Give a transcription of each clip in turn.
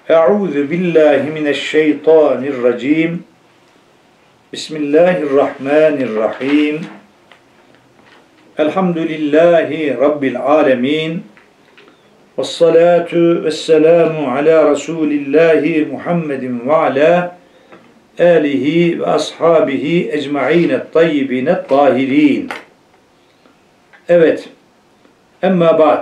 Euzu billahi mineşşeytanirracim. Bismillahirrahmanirrahim. Elhamdülillahi Rabbil alemin. Vessalatu vesselamu ala Resulillahi Muhammedin ve ala alihi ve ashabihi ecma'ine tayyibine tahirin. Evet. Emma ba'd.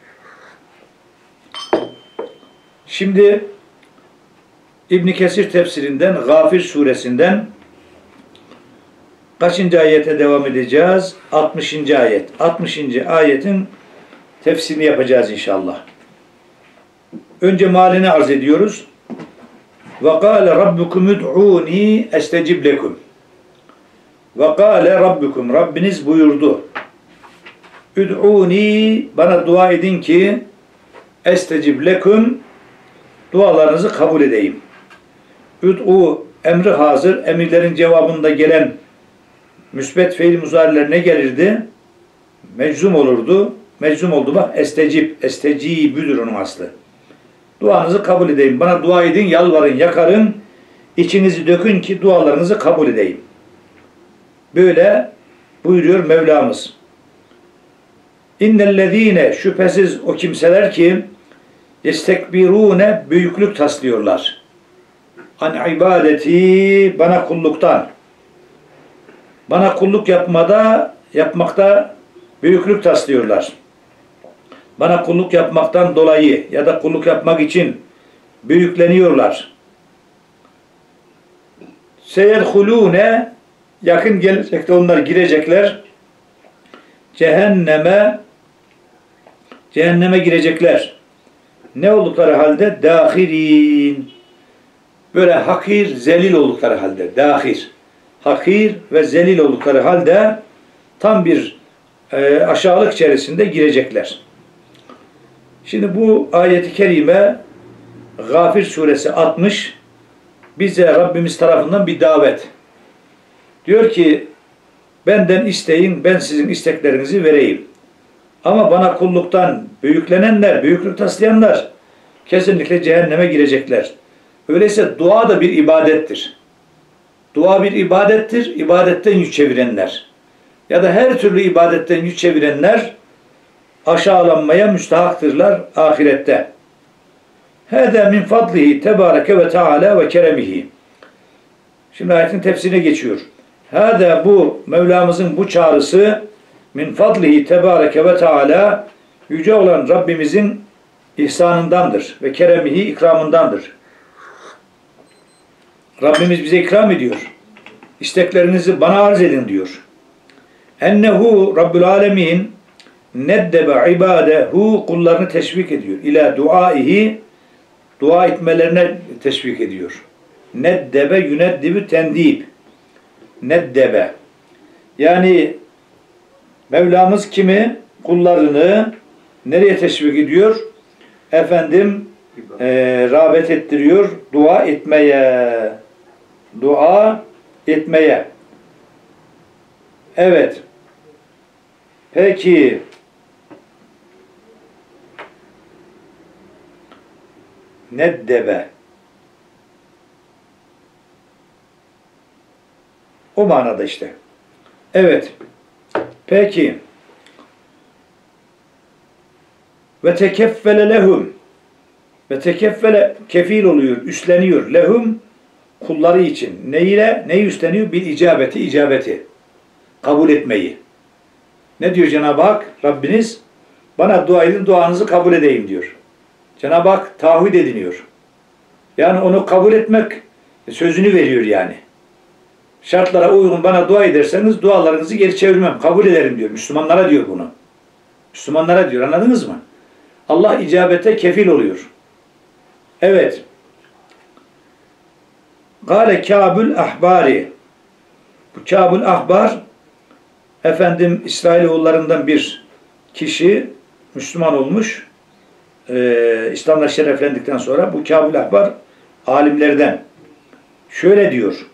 Şimdi İbn Kesir tefsirinden, Gafir suresinden kaçıncı ayete devam edeceğiz? 60. ayet. 60. ayetin tefsirini yapacağız inşallah. Önce malini arz ediyoruz. Ve kâle rabbukum ud'ûni estecib lekum. Ve kâle rabbukum, Rabbiniz buyurdu. Ud'ûni, bana dua edin ki estecib lekum, dualarınızı kabul edeyim. Ud'u emri hazır, emirlerin cevabında gelen müsbet fiil muzariler ne gelirdi? Meczum olurdu. Meczum oldu bak, estecib, estecibüdür onun aslı. Duanızı kabul edeyim. Bana dua edin, yalvarın, yakarın, içinizi dökün ki dualarınızı kabul edeyim. Böyle buyuruyor Mevlamız. İnnellezîne, şüphesiz o kimseler ki yestekbirûne, büyüklük taslıyorlar. An ibadeti, bana kulluktan. Bana kulluk yapmakta büyüklük taslıyorlar. Bana kulluk yapmaktan dolayı ya da kulluk yapmak için büyükleniyorlar. Seyedhulûne, yakın gelecekte onlar girecekler. Cehenneme girecekler. Ne oldukları halde? Dâhirin. Böyle hakir, zelil oldukları halde. Dâhir. Hakir ve zelil oldukları halde tam bir aşağılık içerisinde girecekler. Şimdi bu ayeti kerime Gafir suresi 60 bize Rabbimiz tarafından bir davet. Diyor ki benden isteyin, ben sizin isteklerinizi vereyim. Ama bana kulluktan büyüklenenler, büyüklük taslayanlar kesinlikle cehenneme girecekler. Öyleyse dua da bir ibadettir. Dua bir ibadettir. İbadetten yüz çevirenler ya da her türlü ibadetten yüz çevirenler aşağılanmaya müstahaktırlar ahirette. Hâdâ min fadlihi tebâreke ve teâlâ ve keremihi. Şimdi ayetin tefsirine geçiyor. Hâdâ, bu Mevlamızın bu çağrısı, min fadlihi tebâreke ve teâlâ, yüce olan Rabbimizin ihsanındandır ve keremihi, ikramındandır. Rabbimiz bize ikram ediyor. İsteklerinizi bana arz edin diyor. Ennehu Rabbül Alemin neddebe ibadehu, kullarını teşvik ediyor. İlâ duaihi, dua etmelerine teşvik ediyor. Neddebe yuneddibü tendib. Neddebe. Yani Mevlamız kimi? Kullarını nereye teşvik ediyor? Rağbet ettiriyor. Dua etmeye. Dua etmeye. Evet. Peki. Neddebe. O manada işte. Evet. Peki. Ve tekeffele lehum. Ve tekeffele, kefil oluyor, üstleniyor. Lehum, kulları için. Neyi üstleniyor? Bir icabeti. Kabul etmeyi. Ne diyor Cenab-ı Hak? Rabbiniz bana dua edin, duanızı kabul edeyim diyor. Cenab-ı Hak taahhüt ediniyor. Yani onu kabul etmek sözünü veriyor yani. Şartlara uygun bana dua ederseniz dualarınızı geri çevirmem, kabul ederim diyor. Müslümanlara diyor bunu. Müslümanlara diyor, anladınız mı? Allah icabete kefil oluyor. Evet. Gâle Kâbül ahbari. Bu Kâbül ahbar, İsrailoğullarından bir kişi Müslüman olmuş. İslam'la şereflendikten sonra bu Kâbül ahbar alimlerden. Şöyle diyor.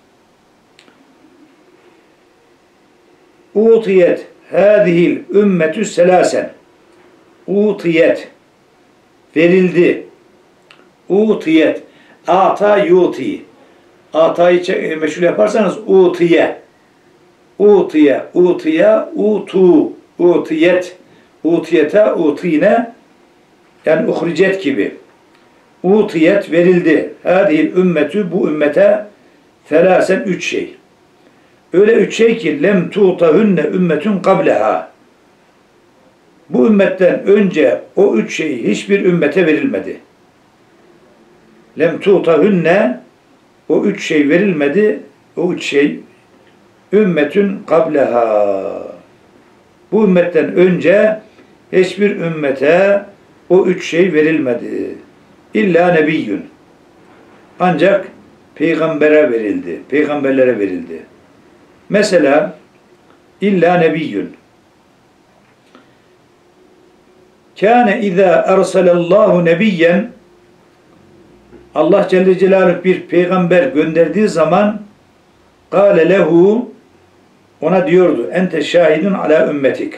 Utiyet hâzihil ümmetü selâsen. Utiyet, verildi. Utiyet. Ata yuti. Atayı meşhur yaparsanız utiye. Utiye. Utiye. Utu. Utiyet. Utiyete. Utine. Yani uhricet gibi. Utiyet verildi. Hadihil ümmetü bu ümmete felasen 3 şey. Öyle 3 şey ki lem tu'tahunne ümmetün kableha. Bu ümmetten önce o 3 şey hiçbir ümmete verilmedi. Lem tu'tahunne o 3 şey verilmedi. O 3 şey ümmetün kableha. Bu ümmetten önce hiçbir ümmete o 3 şey verilmedi. İlla nebiyyün. Ancak peygambere verildi. Peygamberlere verildi. Mesela illa nebiyyün. Kâne izâ erselallahu nebiyyen Allah Celle Celaluhu bir peygamber gönderdiği zaman kâle lehu ona diyordu ente şahidun ala ümmetik.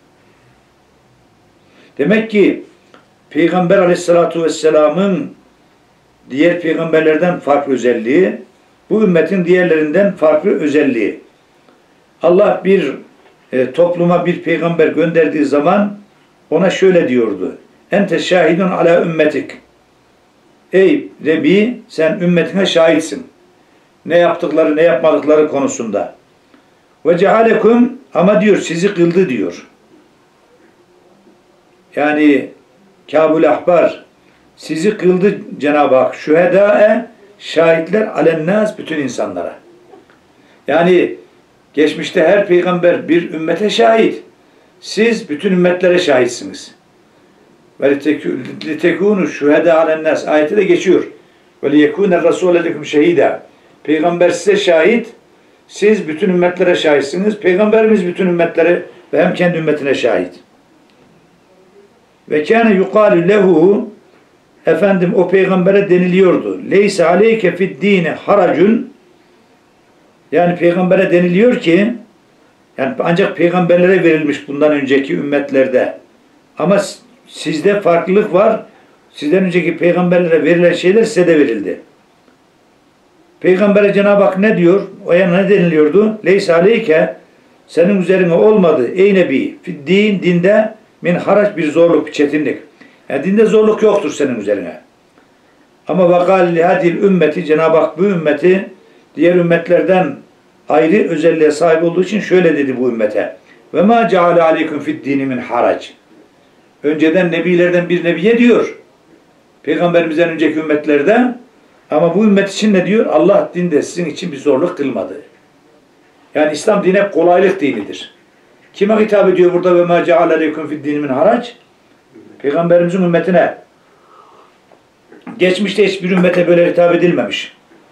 Demek ki Peygamber Aleyhisselatü Vesselam'ın diğer peygamberlerden farklı özelliği, bu ümmetin diğerlerinden farklı özelliği. Allah bir topluma bir peygamber gönderdiği zaman ona şöyle diyordu. Ente şahidun ala ümmetik. Ey Nebi sen ümmetine şahitsin. Ne yaptıkları ne yapmadıkları konusunda. Ve cealekum ama diyor sizi kıldı diyor. Yani Kâbul Ahbar sizi kıldı Cenab-ı Hak. Şühedâe şahitler alennâs bütün insanlara. Yani geçmişte her peygamber bir ümmete şahit. Siz bütün ümmetlere şahitsiniz. Ve litekûnû şühedâ alennâs ayeti de geçiyor. Ve liyekûne rasûle lekum şehîdâ. Peygamber size şahit. Siz bütün ümmetlere şahitsiniz. Peygamberimiz bütün ümmetlere ve hem kendi ümmetine şahit. Ve kâne yukâlü lehu efendim o peygambere deniliyordu. Leyse aleyke fid dîni haracun yani peygambere deniliyor ki yani ancak peygamberlere verilmiş bundan önceki ümmetlerde. Ama sizde farklılık var. Sizden önceki peygamberlere verilen şeyler size de verildi. Peygambere Cenab-ı Hak ne diyor? O yana ne deniliyordu? Leyse aleyke senin üzerine olmadı ey Nebi fid din dinde min haraç bir zorluk, bir çetinlik. Yani dinde zorluk yoktur senin üzerine. Ama vakal lihadil ümmeti Cenab-ı Hak bu ümmeti diğer ümmetlerden ayrı özelliğe sahip olduğu için şöyle dedi bu ümmete. Ve ma ceale aleykum fid dini min harac. Önceden nebilerden bir nebiye diyor. Peygamberimizden önceki ümmetlerde ama bu ümmet için ne diyor? Allah dinde sizin için bir zorluk kılmadı. Yani İslam dine kolaylık dinidir. Kime hitap ediyor burada ve ma ceale aleykum fid dini min harac? Peygamberimizin ümmetine. Geçmişte hiçbir ümmete böyle hitap edilmemiş.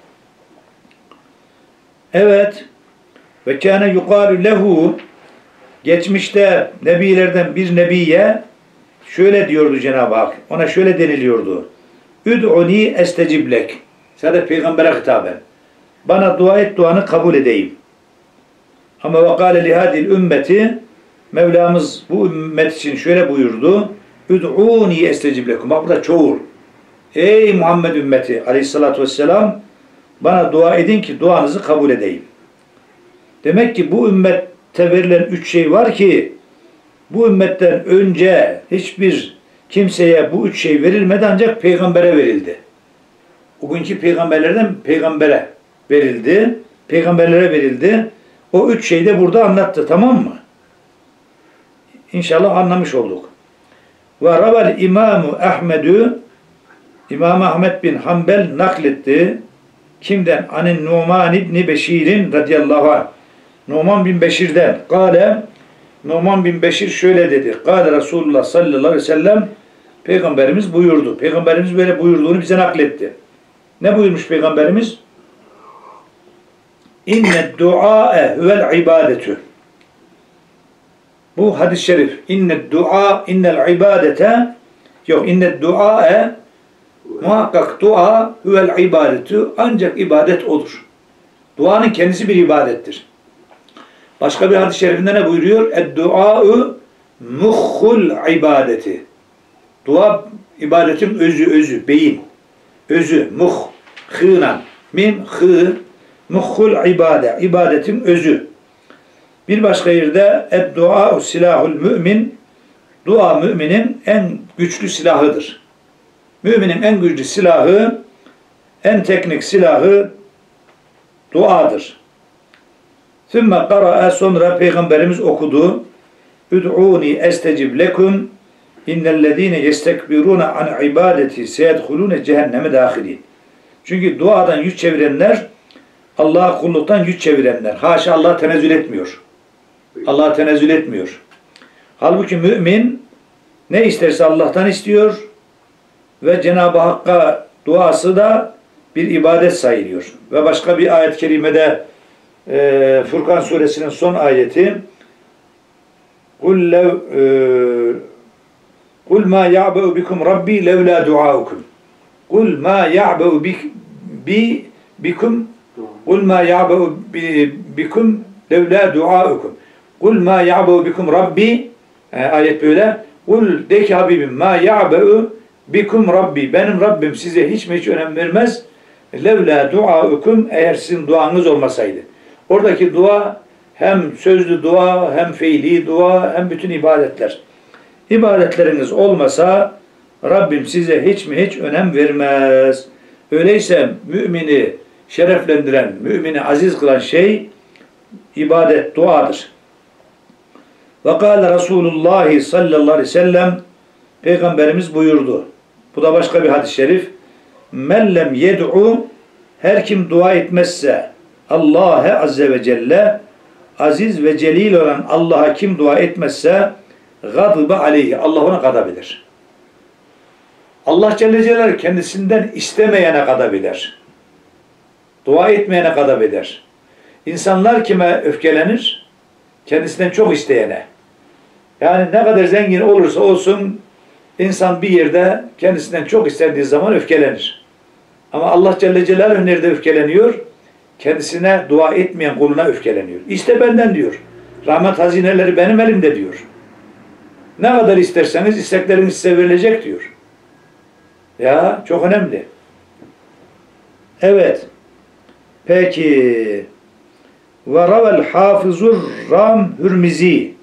Evet. Ve kâne yukâlü lehu geçmişte nebilerden bir nebiye şöyle diyordu Cenab-ı Hak. Ona şöyle deniliyordu. Üd'uni esteciblek. Sadece peygambere hitaben. Bana dua et duanı kabul edeyim. Ama ve kâle lihâdil ümmeti Mevlamız bu ümmet için şöyle buyurdu. Üd'uni esteciblekum. Bak burada çoğul. Ey Muhammed ümmeti aleyhissalatü vesselam bana dua edin ki duanızı kabul edeyim. Demek ki bu ümmette verilen 3 şey var ki bu ümmetten önce hiçbir kimseye bu 3 şey verilmedi ancak peygambere verildi. Bugünkü peygamberlerden peygambere verildi. Peygamberlere verildi. O 3 şeyi de burada anlattı. Tamam mı? İnşallah anlamış olduk. Ve ravel İmam-ı Ahmed'ü İmam Ahmed bin Hanbel nakletti. Kimden? Anin Numan İbni Beşir'in radıyallahu anh. Numan bin Beşir'den. Kale Numan bin Beşir şöyle dedi. Kale Resulullah sallallahu aleyhi ve sellem Peygamberimiz buyurdu. Peygamberimiz böyle buyurduğunu bize nakletti. Ne buyurmuş Peygamberimiz? İnned dua'e huvel ibadetü. Bu hadis-i şerif. İnned du'a innel ibadete yok inned dua'e muhakkak dua huvel ibadetü ancak ibadet odur. Duanın kendisi bir ibadettir. Başka bir hadis-i şerifinde ne buyuruyor? Ed-dua'u muhhul ibadeti. Dua ibadetin özü, beyin. özü, muh, hınan, mim, hı, muhul ibade, ibadetin özü. Bir başka yerde ed-dua silahul mümin, dua müminin en güçlü silahıdır. Müminin en güçlü silahı, en teknik silahı duadır. Sümme kara'a, sonra Peygamberimiz okudu. Ud'uni estecib lekum innellezine yestekbiruna an ibadeti seyedhulune cehenneme dâhilin. Çünkü duadan yüz çevirenler, Allah'a kulluktan yüz çevirenler. Haşa, Allah tenezzül etmiyor. Allah tenezzül etmiyor. Halbuki mümin ne isterse Allah'tan istiyor ve Cenab-ı Hakk'a duası da bir ibadet sayılıyor. Ve başka bir ayet-i kerimede Furkan suresinin son ayeti Kul ma ya'ba'u bikum rabbi levla duaukum. Kul ma ya'ba'u bikum Kul ma ya'ba'u bikum levla duaukum. Kul ma ya'ba'u bikum rabbi, ayet böyle. Kul de ki Habibim, ma ya'ba'u bikum rabbi, benim Rabbim size hiç mi hiç önem vermez. Levla duaukum, eğer sizin duanız olmasaydı. Oradaki dua hem sözlü dua, hem fiili dua, hem bütün ibadetler. İbadetleriniz olmasa Rabbim size hiç mi hiç önem vermez. Öyleyse mümini şereflendiren, mümini aziz kılan şey ibadet, duadır. Ve kâle Resulullah sallallahu aleyhi ve sellem, Peygamberimiz buyurdu. Bu da başka bir hadis-i şerif. Men lem yed'u, her kim dua etmezse Allah'e azze ve celle, aziz ve celil olan Allah'a kim dua etmezse gadıbe aleyhi, Allah ona gadab eder. Allah Celle Celaluhu kendisinden istemeyene gadab eder. Dua etmeyene gadab eder. İnsanlar kime öfkelenir? Kendisinden çok isteyene. Yani ne kadar zengin olursa olsun insan bir yerde kendisinden çok istediği zaman öfkelenir. Ama Allah Celle Celaluhu nerede öfkeleniyor? Kendisine dua etmeyen kuluna öfkeleniyor. İşte benden diyor. Rahmet hazineleri benim elimde diyor. Ne kadar isterseniz istekleriniz size verilecek diyor. Ya çok önemli. Evet. Peki. Ve ravel hafızur Ram Hürmizi.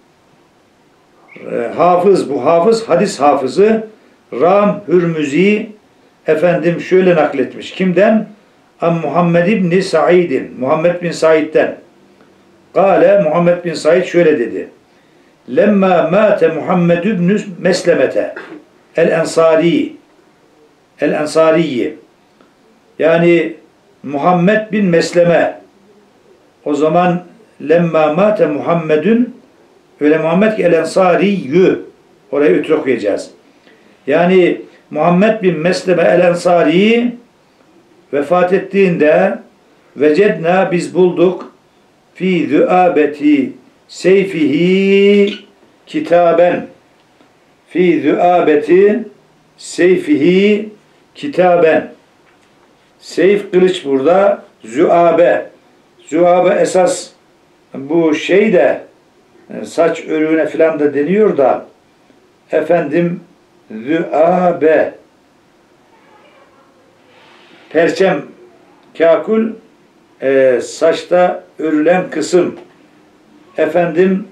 Hafız, bu hafız, hadis hafızı Ram Hürmizi efendim şöyle nakletmiş. Kimden? Muhammed İbni Said'in. Muhammed bin Said'den. Kale, Muhammed bin Said şöyle dedi. Lemma mâte Muhammed ibn Meslemete el-Ensari. El-Ensariyi. Yani Muhammed bin Mesleme. O zaman lemma mâte Muhammedun, öyle Muhammed ki el-Ensariyyü. Orayı ütür okuyacağız. Yani Muhammed bin Mesleme el-Ensari vefat ettiğinde vecedna, biz bulduk fi züabeti seyfihi kitaben, fi züabeti seyfihi kitaben. Seyf, kılıç burada, züabe. Züabe esas bu şey de saç örüğüne filan da deniyor da efendim züabe, perçem, kakul, saçta örülen kısım. Efendim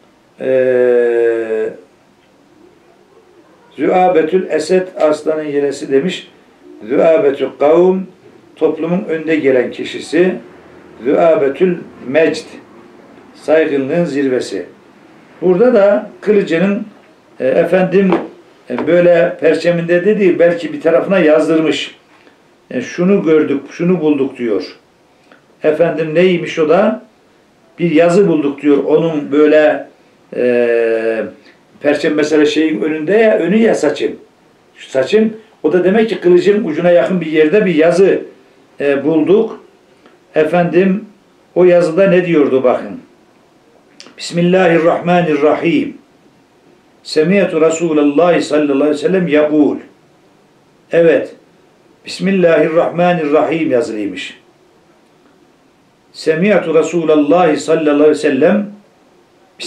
züabetül esed, aslanın yelesi demiş. Züabetül kavm, toplumun önde gelen kişisi. Züabetül mecd, saygınlığın zirvesi. Burada da kılıcının efendim böyle perçeminde de değil, belki bir tarafına yazdırmış. Şunu gördük, şunu bulduk diyor. Efendim neymiş o da? Bir yazı bulduk diyor. Onun böyle perçem mesela şeyin önünde ya, önü ya saçın. Şu saçın, o da demek ki kılıcın ucuna yakın bir yerde bir yazı bulduk. Efendim o yazıda ne diyordu bakın. Bismillahirrahmanirrahim. Semiyatu Resulullah sallallahu aleyhi ve sellem yakul. Evet. Bismillahirrahmanirrahim yazılıymış. Semiyatu Resulullah sallallahu aleyhi ve sellem,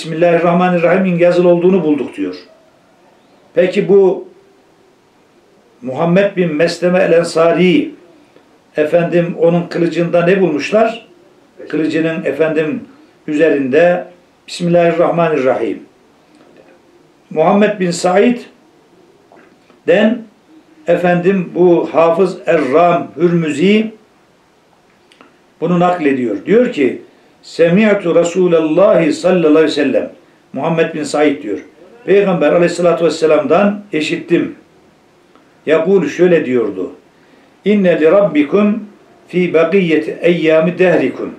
Bismillahirrahmanirrahim'in yazılı olduğunu bulduk diyor. Peki bu Muhammed bin Mesleme el-Ensari efendim onun kılıcında ne bulmuşlar? Kılıcının efendim üzerinde Bismillahirrahmanirrahim. Muhammed bin Said'den efendim bu Hafız Erram Hürmüzi bunu naklediyor. Diyor ki Semi'tu Resulallah sallallahu aleyhi ve sellem, Muhammed bin Said diyor. Peygamber aleyhissalatü vesselam'dan işittim. Yakul şöyle diyordu. İnne li rabbikum fi bakiyeti eyyami dehrikum.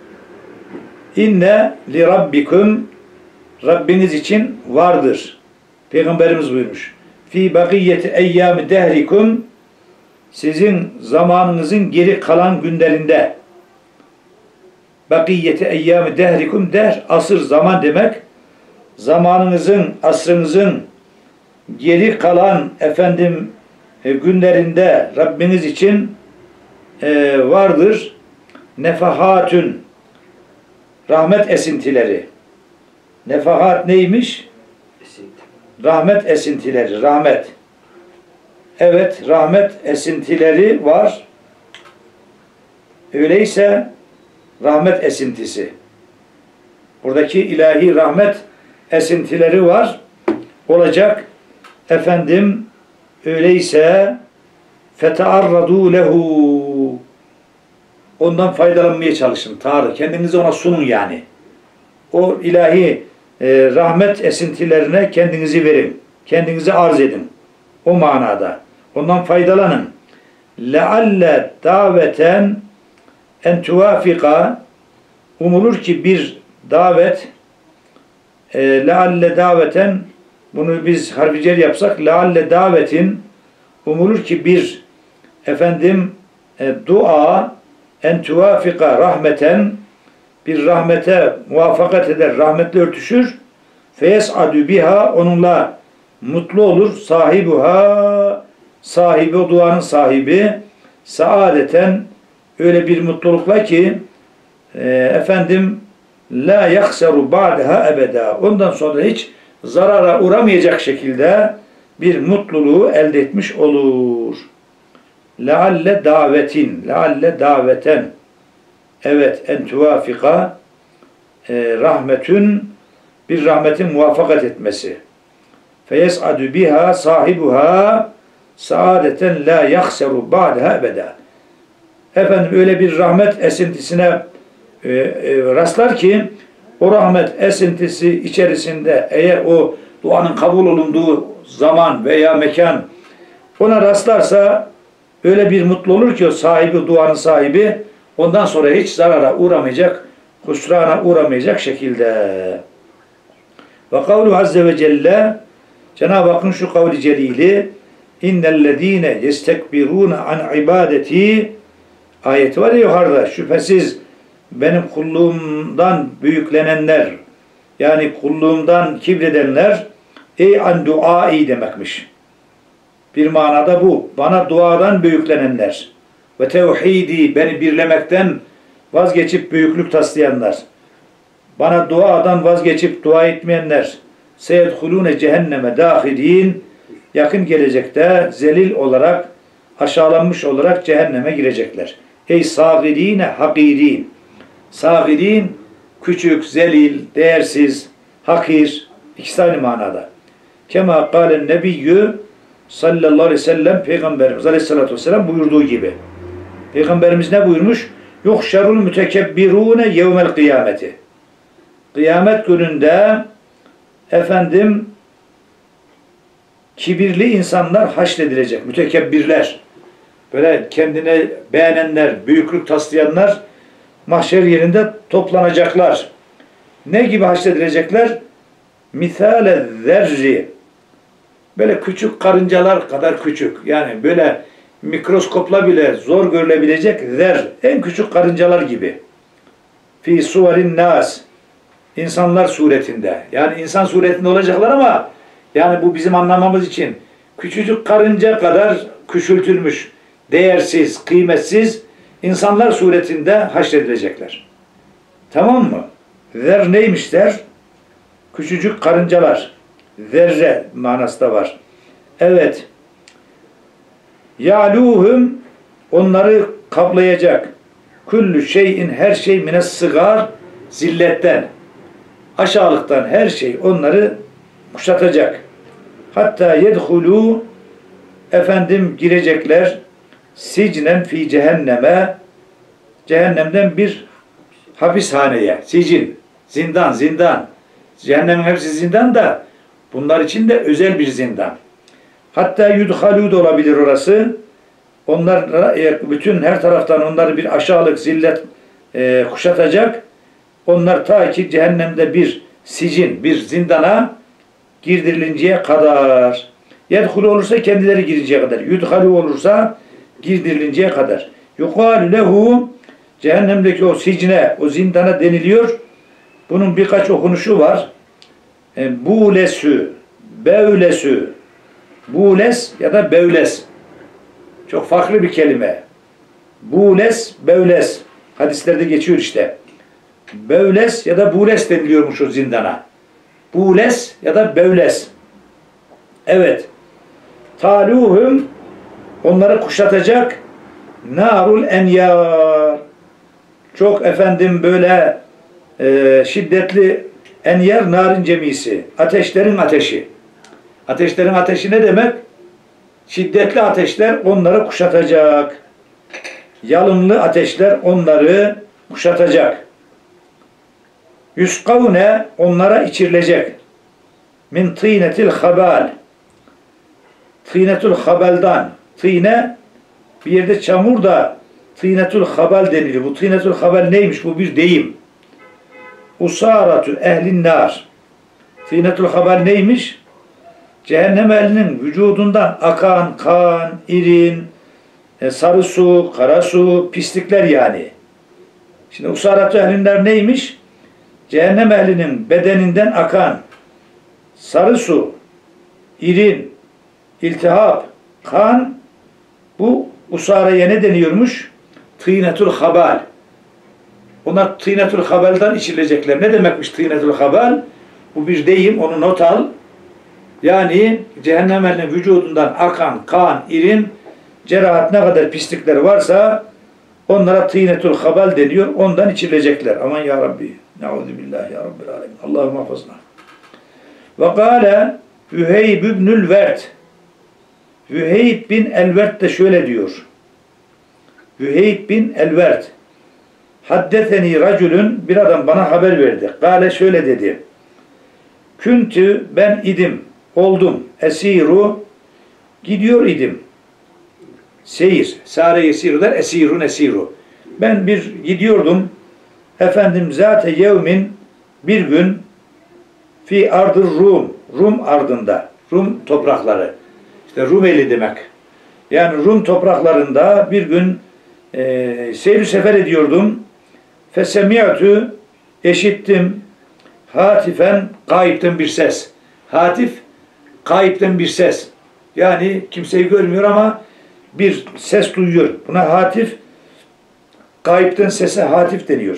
İnne li rabbikum, Rabbiniz için vardır. Peygamberimiz buyurmuş. Fi bakiyeti eyyami dehrikum, sizin zamanınızın geri kalan günlerinde. Bakiyeti eyyami dehrikum, der asır, zaman demek. Zamanınızın, asrınızın geri kalan efendim günlerinde Rabbiniz için vardır. Nefahatün, rahmet esintileri. Nefahat neymiş? Rahmet esintileri, rahmet. Evet, rahmet esintileri var. Öyleyse rahmet esintisi. Buradaki ilahi rahmet esintileri var. Olacak. Efendim, öyleyse fetearradu lehu, ondan faydalanmaya çalışın. Tanrı, kendinizi ona sunun yani. O ilahi rahmet esintilerine kendinizi verin. Kendinizi arz edin. O manada. Ondan faydalanın. Lealle daveten en tuvafika, umulur ki bir davet, lealle daveten, bunu biz harfi cer yapsak, lealle davetin, umulur ki bir efendim dua en tuvafika rahmeten, bir rahmete muvaffakat eder, rahmetle örtüşür. Feyes'adü biha, onunla mutlu olur. Sahibuha, sahibi, o duanın sahibi, saadeten, öyle bir mutlulukla ki efendim la yakseru ba'daha ebeda, ondan sonra hiç zarara uğramayacak şekilde bir mutluluğu elde etmiş olur. Lealle davetin, lealle daveten, evet, en tuvafika rahmetün, bir rahmetin muvaffakat etmesi. Feyes'adü biha sahibuha saadeten la yakseru ba'daha ebeda. Efendim öyle bir rahmet esintisine rastlar ki o rahmet esintisi içerisinde eğer o duanın kabul olunduğu zaman veya mekan ona rastlarsa öyle bir mutlu olur ki o sahibi, duanın sahibi, ondan sonra hiç zarara uğramayacak, husrana uğramayacak şekilde. Ve kavlu azze ve celle, Cenab-ı Hakk'ın şu kavli celili, innellezine yestekbiruna an ibadeti, ayeti var ya yukarıda, şüphesiz benim kulluğumdan büyüklenenler, yani kulluğumdan kibredenler, ey an duai demekmiş. Bir manada bu. Bana duadan büyüklenenler ve tevhidi, beni birlemekten vazgeçip büyüklük taslayanlar, bana duadan vazgeçip dua etmeyenler, seyedhulûne cehenneme dâhilîn, yakın gelecekte zelil olarak, aşağılanmış olarak cehenneme girecekler. Ey sâgirîne hakîrîn. Sâgirîn, küçük, zelil, değersiz, hakir, ikisi aynı manada. Kema kâlen nebiyyü sallallahu aleyhi ve sellem, Peygamberimiz aleyhissalatü vesselam buyurduğu gibi. Peygamberimiz ne buyurmuş? Yuhşerul mütekebbirûne yevmel kıyameti. Kıyamet gününde efendim kibirli insanlar haşredilecek. Mütekebbirler. Böyle kendine beğenenler, büyüklük taslayanlar mahşer yerinde toplanacaklar. Ne gibi haşredilecekler? Misale zerri. Böyle küçük karıncalar kadar küçük. Yani böyle mikroskopla bile zor görülebilecek zer. En küçük karıncalar gibi. Fi suvarin nas. İnsanlar suretinde. Yani insan suretinde olacaklar ama yani bu bizim anlamamız için küçücük karınca kadar küçültülmüş, değersiz, kıymetsiz insanlar suretinde haşredilecekler. Tamam mı? Zer neymiş der? Küçücük karıncalar. Zerre manası da var. Evet. Ya'luhum onları kaplayacak. Kullu şeyin her şey mines sıgar zilletten. Aşağılıktan her şey onları kuşatacak. Hatta yedhulu girecekler sicnen fi cehenneme cehennemden bir hapishaneye. Sicin, zindan. Cehennemin hepsi zindan da bunlar için de özel bir zindan. Hatta yudhalu da olabilir orası. Onlar bütün her taraftan onları bir aşağılık zillet kuşatacak. Onlar ta ki cehennemde bir sicin, bir zindana girdirilinceye kadar. Yedhulu olursa kendileri girinceye kadar. Yudhalu olursa girdirilinceye kadar. Yukalu lehu cehennemdeki o sicne, o zindana deniliyor. Bunun birkaç okunuşu var. Bulesü, bevlesü, bules ya da bevles. Çok farklı bir kelime. Bules, bevles. Hadislerde geçiyor işte. Bevles ya da bules deniliyormuş o zindana. Bules ya da bevles. Evet. Taluhum onları kuşatacak narul enyar. Çok böyle şiddetli enyer narın cemisi. Ateşlerin ateşi. Ateşlerin ateşi ne demek? Şiddetli ateşler onları kuşatacak. Yalınlı ateşler onları kuşatacak. Yuskavne onlara içirilecek. Min tînetil habal. Tînetul habaldan. Tîne bir yerde çamur da tînetul habal denilir. Bu tînetul habal neymiş? Bu bir deyim. Usaratu ehlin nar. Tînetul habal neymiş? Cehennem ehlinin vücudundan akan kan, irin, sarı su, kara su, pislikler yani. Şimdi usaratu ehlinler neymiş? Cehennem ehlinin bedeninden akan sarı su, irin, iltihap, kan, bu usaraya ne deniyormuş? Tînetul habal. Onlar tînetul habaldan içilecekler. Ne demekmiş tînetul habal? Bu bir deyim, onu not al. Yani cehennem ehlinin vücudundan akan kan, irin, cerahat ne kadar pislikler varsa onlara tînetul habal deniyor. Ondan içilecekler. Aman ya Rabbi. Ne'udübillah ya Rabbil alemin. Allah'ım hafızna. Ve kâle Vüheyb ibnül Vert. Vüheyb bin el-Vert de şöyle diyor. Vüheyb bin el-Vert. Haddetheni racülün, bir adam bana haber verdi. Kâle şöyle dedi. Küntü ben idim, oldum. Esiru, gidiyor idim. Seyir. Sâre yesiru der, esirun esiru. Ben gidiyordum. Zâte yevmin, bir gün fi ardır Rum. Rum ardında. Rum toprakları. İşte Rumeli demek. Yani Rum topraklarında bir gün seyir sefer ediyordum. Fesemi'atü eşittim. Hatifen gayipten bir ses. Hatif gayipten bir ses. Yani kimseyi görmüyor ama bir ses duyuyor. Buna hatif, gayipten sese hatif deniyor.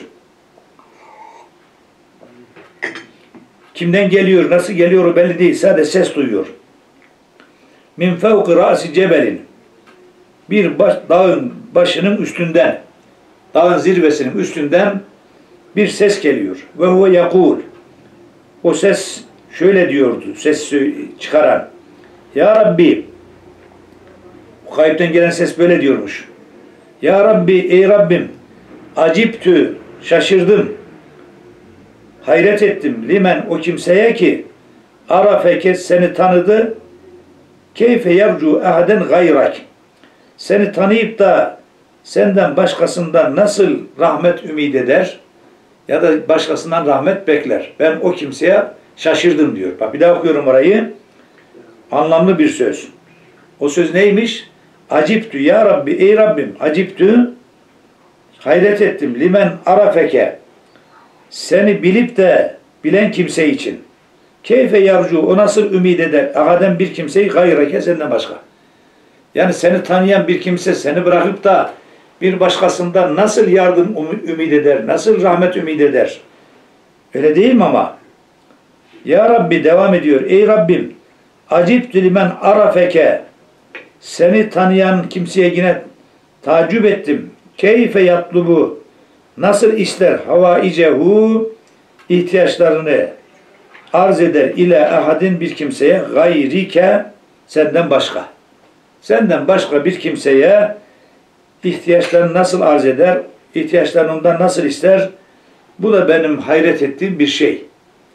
Kimden geliyor, nasıl geliyor o belli değil. Sadece ses duyuyor. Min fevki ra'si cebelin. Dağın başının üstünden, dağın zirvesinin üstünden bir ses geliyor. Ve huve yakul. O ses şöyle diyordu, ses çıkaran. Ya Rabbi, o kayıpten gelen ses böyle diyormuş. Ya Rabbi, ey Rabbim, aciptü, şaşırdım, hayret ettim, limen o kimseye ki, arafeke seni tanıdı, keyfe yercu ahaden gayrak. Seni tanıyıp da senden başkasından nasıl rahmet ümid eder ya da başkasından rahmet bekler. Ben o kimseye şaşırdım diyor. Bak bir daha okuyorum orayı. Anlamlı bir söz. O söz neymiş? Aciptü ya Rabbi, ey Rabbim, aciptü, hayret ettim, limen arafeke, seni bilip de bilen kimse için. Keyfe yarcu, o nasıl ümid eder, ahaden bir kimseyi gayreke, senden başka. Yani seni tanıyan bir kimse seni bırakıp da bir başkasından nasıl yardım ümid eder, nasıl rahmet ümid eder? Öyle değil mi ama? Ya Rabbi devam ediyor. Ey Rabbim, aciptü limen arafeke, Seni tanıyan kimseye yine tacip ettim. Keyfe yatlubu, nasıl ister havaicehu, ihtiyaçlarını arz eder ile ahadin bir kimseye gayrike, senden başka. Senden başka bir kimseye ihtiyaçlarını nasıl arz eder, ihtiyaçlarını ondan nasıl ister? Bu da benim hayret ettiğim bir şey.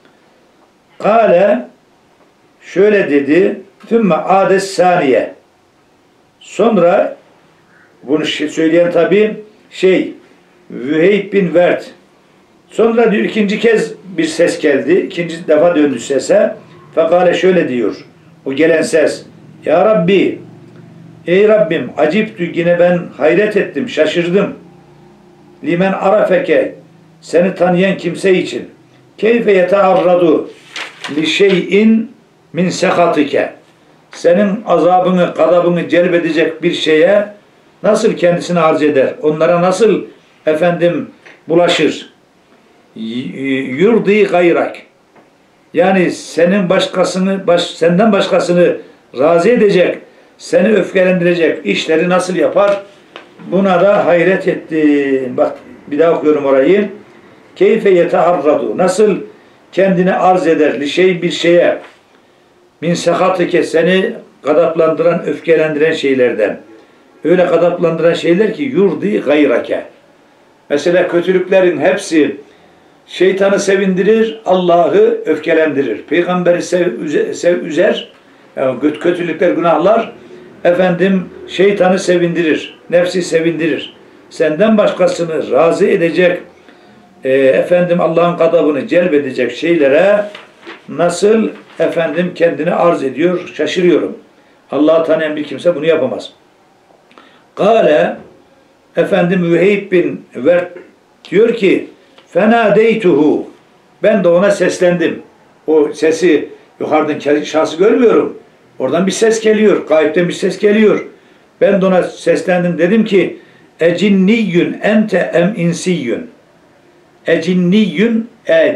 Kale, şöyle dedi, tümme ades saniye. Sonra bunu söyleyen tabi Vüheyb bin Vert. Sonra diyor, ikinci kez bir ses geldi. İkinci defa döndü sese. Fekale, şöyle diyor o gelen ses. Ya Rabbi, ey Rabbim, aciptü, yine ben hayret ettim, şaşırdım. Limen arafeke, seni tanıyan kimse için. Keyfe yetearradu li şeyin min sekatike, senin azabını, gadabını celbedecek bir şeye nasıl kendisini arz eder? Onlara nasıl bulaşır? Yurdi gayrak, yani senden başkasını razı edecek, seni öfkelendirecek işleri nasıl yapar? Buna da hayret ettim. Bak, bir daha okuyorum orayı. Keyfe yeteharradu, nasıl kendini arz eder bir şeye, min sekatike, seni gadaplandıran, öfkelendiren şeylerden. Öyle gadaplandıran şeyler ki yurdi gayrake. Mesela kötülüklerin hepsi şeytanı sevindirir, Allah'ı öfkelendirir. Peygamberi üzer, yani kötülükler, günahlar şeytanı sevindirir, nefsi sevindirir. Senden başkasını razı edecek, Allah'ın gadabını celbedecek şeylere nasıl kendini arz ediyor, şaşırıyorum. Allah'ı tanıyan bir kimse bunu yapamaz. Kale, Vüheyb bin Vert diyor ki, fenadeytuhu, ben de ona seslendim. O sesi, yukarıdan şahsı görmüyorum. Oradan bir ses geliyor, gayipten bir ses geliyor. Ben de ona seslendim, dedim ki, ecinniyyün ente em insiyyün. Ecinniyyün,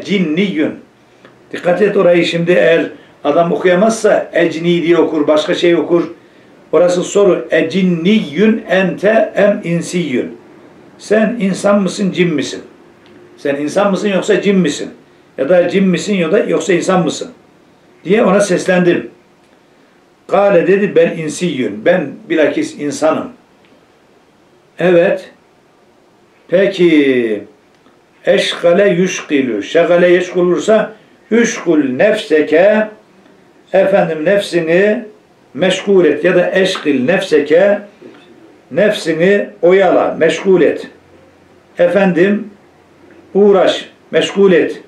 dikkat et orayı, şimdi eğer adam okuyamazsa ecni diye okur, başka şey okur. Orası soru. Ecinniyyün ente em insiyyün. Sen insan mısın, cin misin? Sen insan mısın yoksa cin misin? Ya da cin misin yoksa insan mısın? Diye ona seslendim. Kale, dedi, ben insiyyün. Ben bilakis insanım. Evet. Peki. Eşgale yuşkilu. Şegale yeşkulursa üşkul nefseke, nefsini meşgul et, ya da eşkil nefseke, nefsini oyala, meşgul et. Uğraş, meşgul et.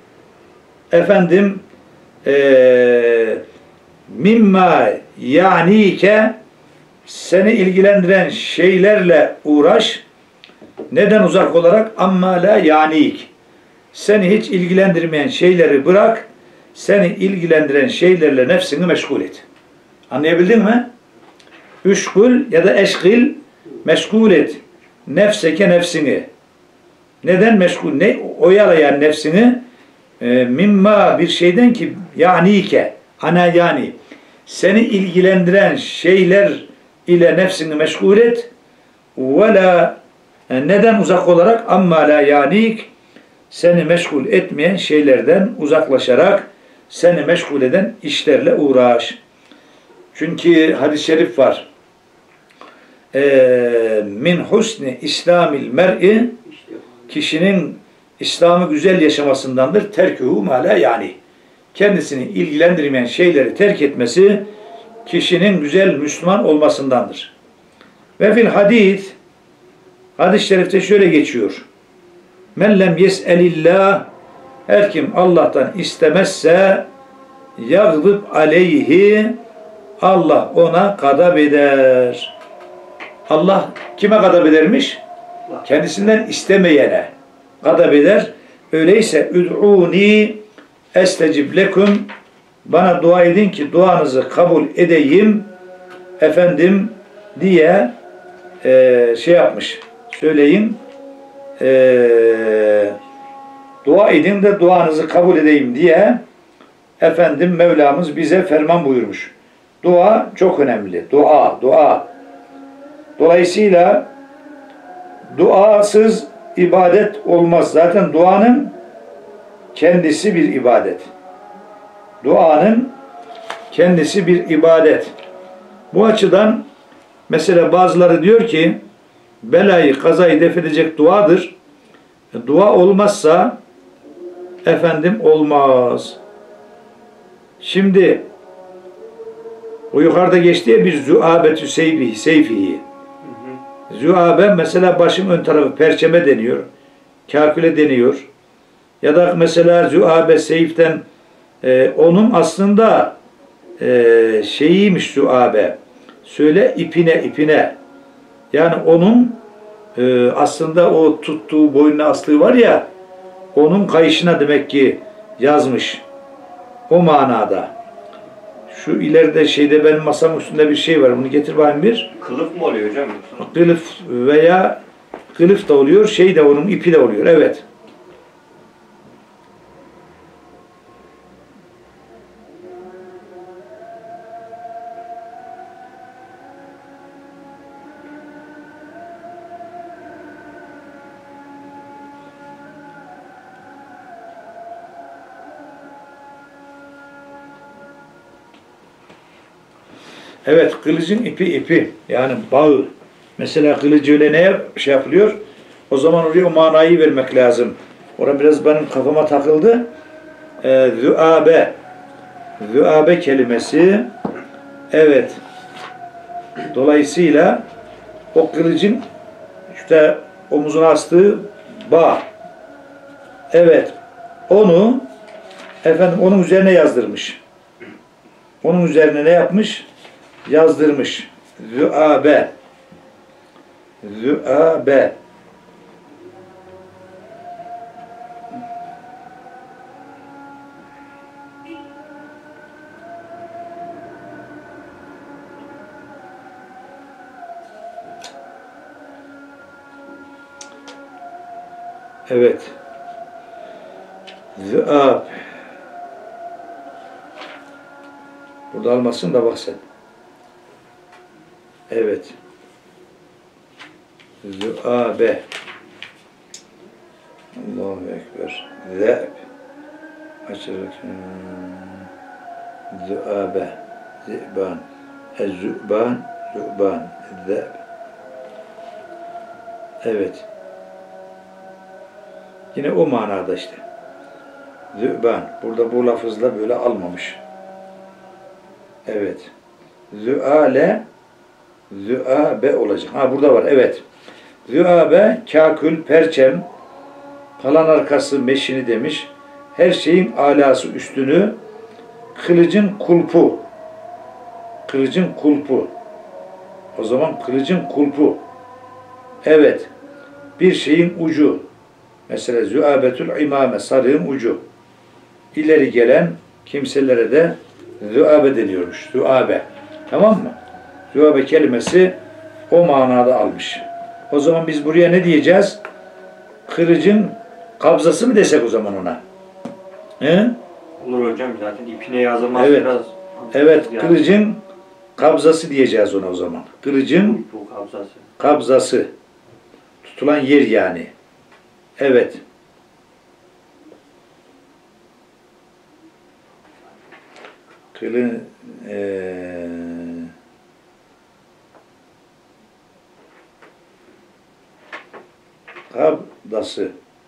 Mimma yanike, seni ilgilendiren şeylerle uğraş. Neden uzak olarak? Amma la yanik. Seni hiç ilgilendirmeyen şeyleri bırak. Seni ilgilendiren şeylerle nefsini meşgul et. Anlayabildin mi? Üşkul ya da eşkil, meşgul et. Nefseke, nefsini. Neden meşgul? Ne? Oyalayan nefsini. Mimma, bir şeyden ki yanike. Ana yani. Seni ilgilendiren şeyler ile nefsini meşgul et. Ve la, neden uzak olarak? Amma la yanik, seni meşgul etmeyen şeylerden uzaklaşarak seni meşgul eden işlerle uğraş. Çünkü hadis-i şerif var. Min husni islamil mer'i, kişinin İslam'ı güzel yaşamasındandır. Terkühü ma la yani. Kendisini ilgilendirmeyen şeyleri terk etmesi kişinin güzel Müslüman olmasındandır. Ve fil hadis-i şerifte şöyle geçiyor. Men lem yes'elillah, her kim Allah'tan istemezse yagzıb aleyhi, Allah ona gadab eder. Allah kime gadab edermiş? Kendisinden istemeyene gadab eder. Öyleyse üd'uni estecib lekum, bana dua edin ki duanızı kabul edeyim diye yapmış. Söyleyin. Dua edin de duanızı kabul edeyim diye Mevlamız bize ferman buyurmuş. Dua çok önemli. Dua. Dolayısıyla duasız ibadet olmaz. Zaten duanın kendisi bir ibadet. Duanın kendisi bir ibadet. Bu açıdan mesela bazıları diyor ki belayı, kazayı def edecek duadır. Dua olmazsa olmaz. Şimdi o yukarıda geçti ya bir züabetü seyfihi. Züabe mesela başın ön tarafı perçeme deniyor. Kaküle deniyor. Ya da mesela züabe seyften onun aslında şeyiymiş züabe. Söyle ipine. Yani onun aslında o tuttuğu boynuna astığı var ya onun kayışına demek ki yazmış. O manada. Şu ileride şeyde benim masamın üstünde bir şey var. Bunu getir bakayım bir. Kılıf mı oluyor hocam? Kılıf veya kılıf da oluyor. Şey de onun ipi de oluyor. Evet. Evet, kılıcın ipi. Yani bağı. Mesela kılıcı öyle neye şey yapılıyor? O zaman oraya o manayı vermek lazım. Orada biraz benim kafama takıldı. Züabe. Züabe kelimesi. Evet. Dolayısıyla o kılıcın işte omuzuna astığı bağ. Evet. Onu onun üzerine yazdırmış. Onun üzerine ne yapmış? Yazdırmış. Züabe. Züabe. Evet. Züab. Burada almasın da bak sen. Evet. Züabe. Allahu Ekber. Zeb. Açarak. Züabe. Züban. Ez-züban. Züban. Zeb. Evet. Yine o manada işte. Züban. Burada bu lafızla böyle almamış. Evet. Züale. Züabe olacak. Ha burada var. Evet. Züabe, kakül, perçem, kalan arkası meşini demiş. Her şeyin alası üstünü, kılıcın kulpu. Kılıcın kulpu. O zaman kılıcın kulpu. Evet. Bir şeyin ucu. Mesela züabetül imame, sarığın ucu. İleri gelen kimselere de züabe deniyormuş. Züabe. Tamam mı? Züabe kelimesi o manada almış. O zaman biz buraya ne diyeceğiz? Kılıcın kabzası mı desek o zaman ona? He? Olur hocam, zaten ipine yazılmaz Evet. biraz. Evet, Yani. kılıcın kabzası diyeceğiz ona o zaman. Kılıcın Bu kabzası. kabzası. Tutulan yer yani. Evet. Kabzası.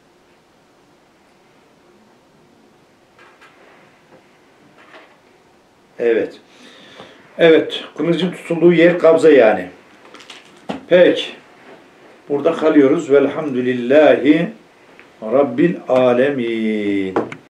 Evet. Evet. Kılıcın tutulduğu yer kabza yani. Peki. Burada kalıyoruz. Velhamdülillahi Rabbil alemin.